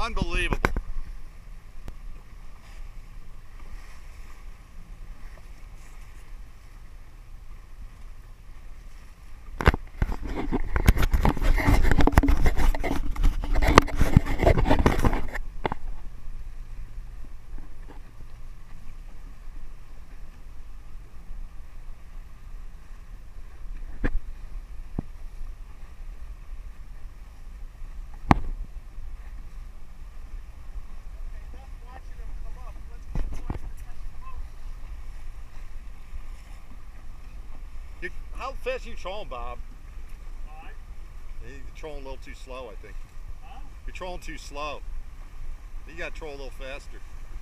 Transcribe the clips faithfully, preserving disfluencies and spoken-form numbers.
Unbelievable. You, how fast are you trolling, Bob? Five. Yeah, you're trolling a little too slow, I think. Huh? You're trolling too slow. You gotta troll a little faster.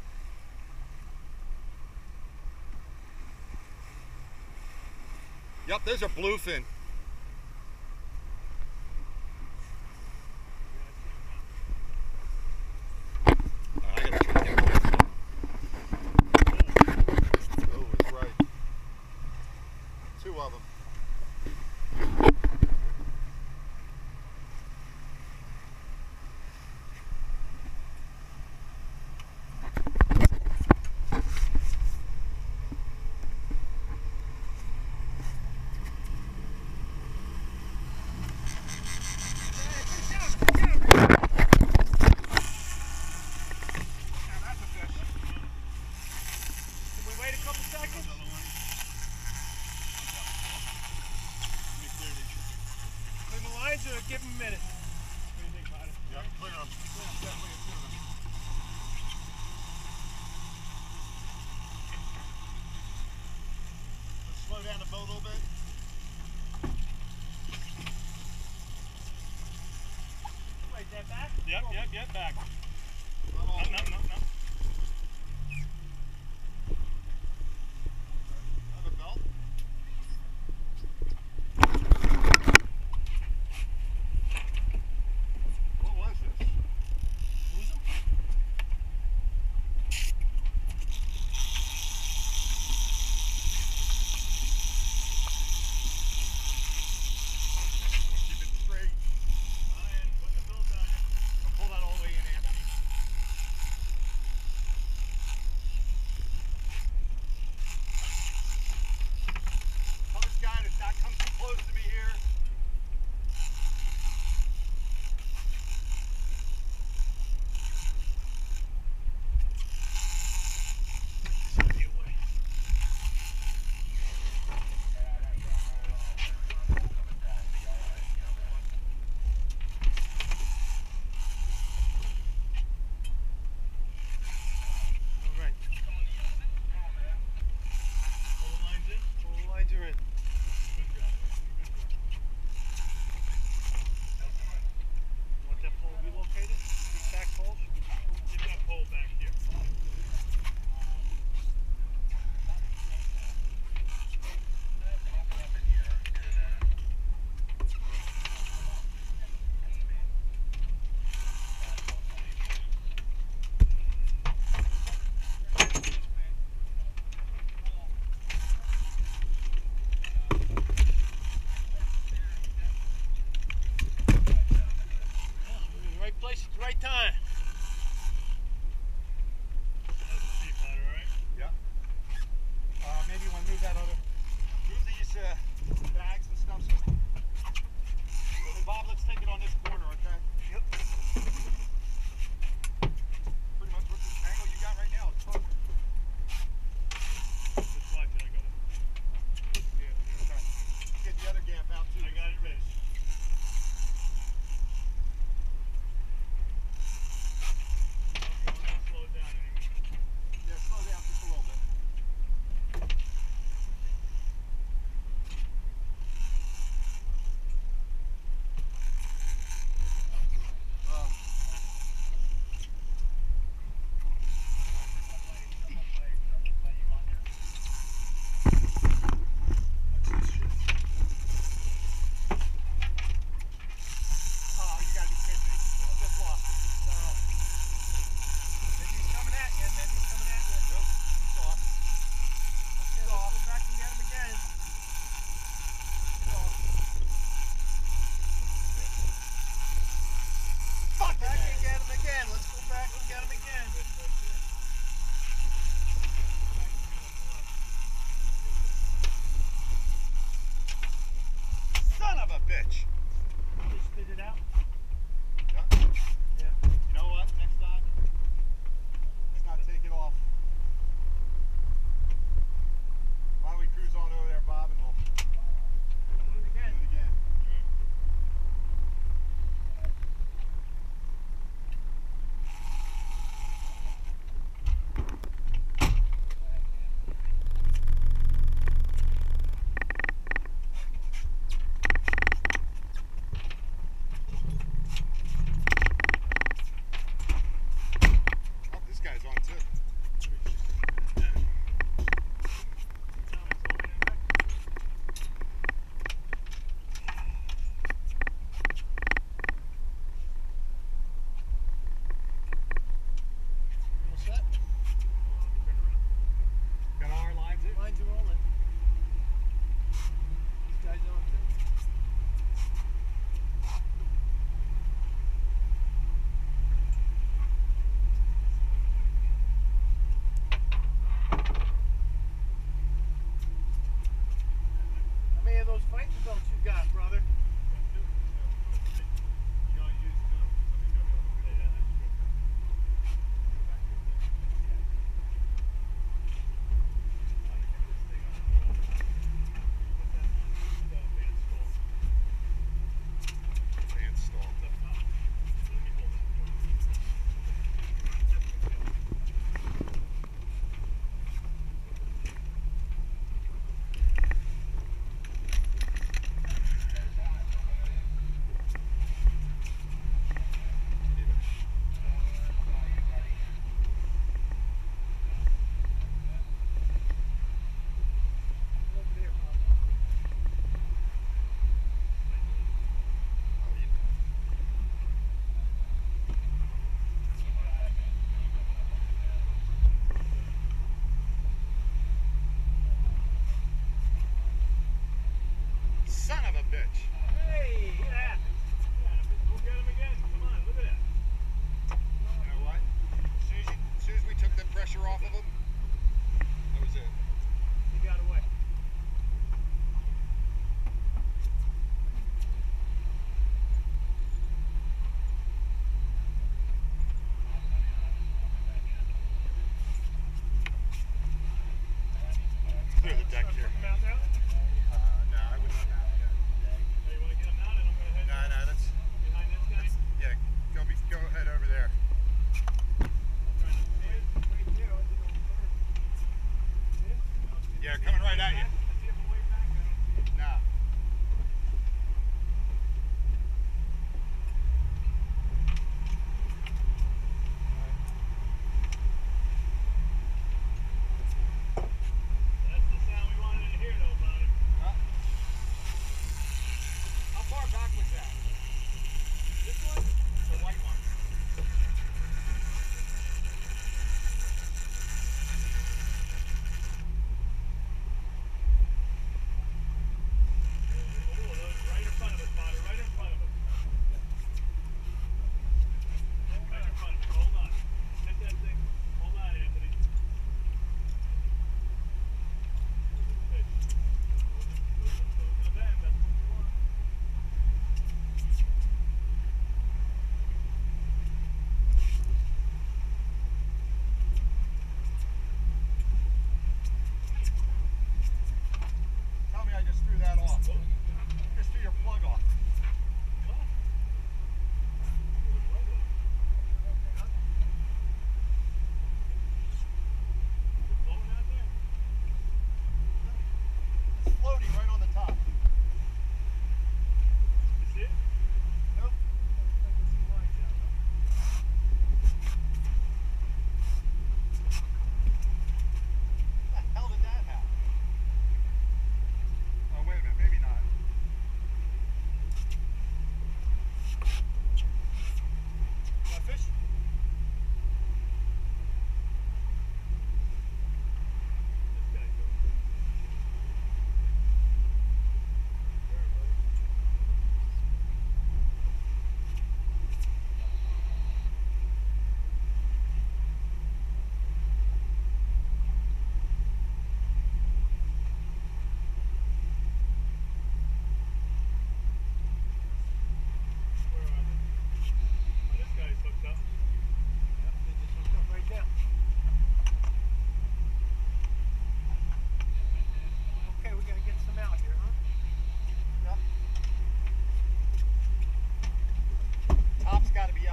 Yep, there's a bluefin. I gotta try to get it. Oh, it's right. Two of them. Give him a minute. What do you think about it? Yeah, clear them. Definitely a tuna. Let's slow down the boat a little bit. Wait, that back? Yep, yep, yep, back. Not all No, the no, way. no, no. Another belt. What was this? Lose him? Keep it straight. Ryan, put the boat on it. Pull that all the way in, Anthony. catch. Just spit it out. Yeah. Yeah. You know what? Next time, let's not take it off. Why don't we cruise on over there, Bob, and we'll Do it again. do it again.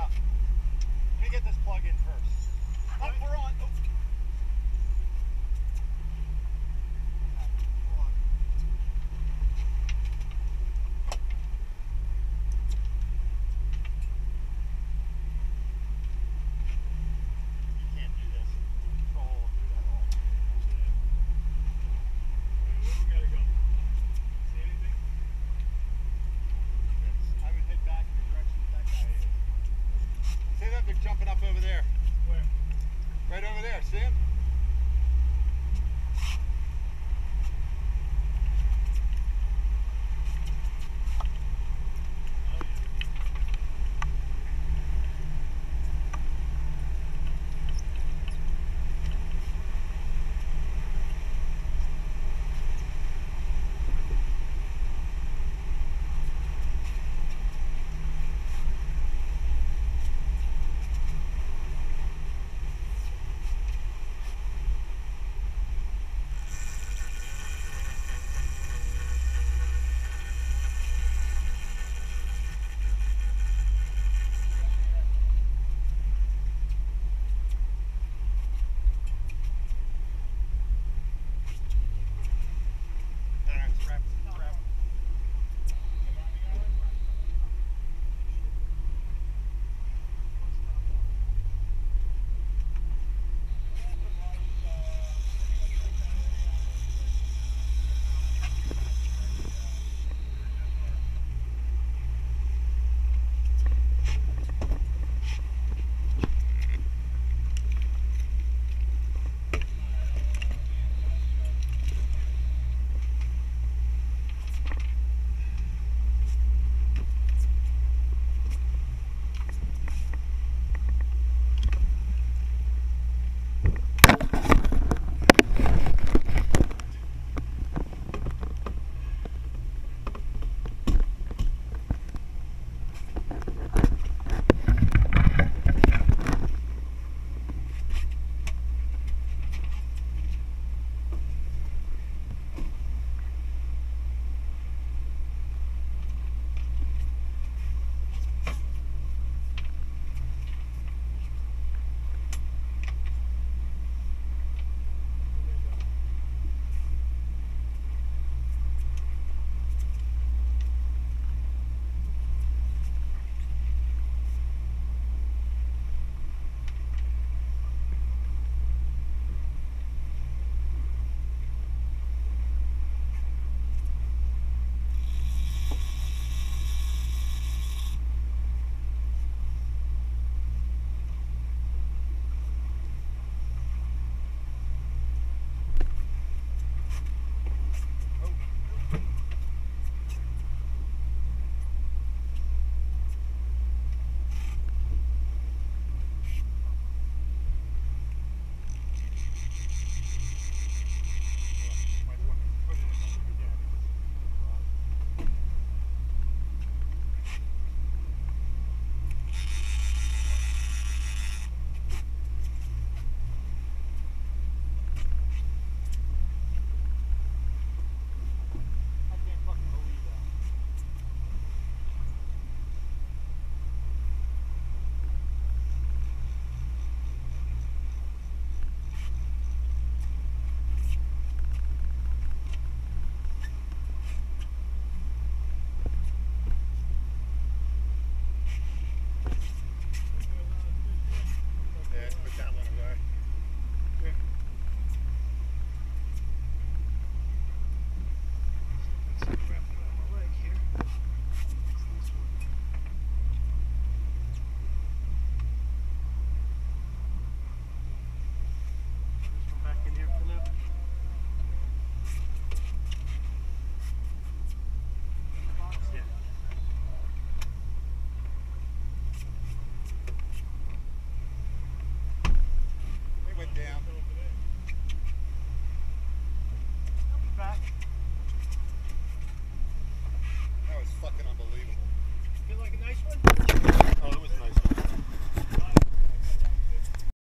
Yeah. Let me get this plug in first. Up, we're on. Oh. Jumping up over there. Where? Right over there, see him? down.